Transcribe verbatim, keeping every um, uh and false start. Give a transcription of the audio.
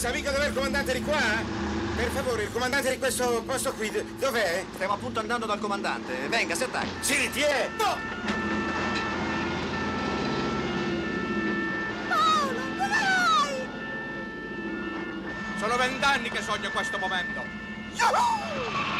Sa mica dov'è il comandante di qua? Per favore, il comandante di questo posto qui, dov'è? Stiamo appunto andando dal comandante. Venga, si attacca. Sì, ti è! No! Paolo, dove vai? Sono vent'anni che sogno questo momento. Yahoo!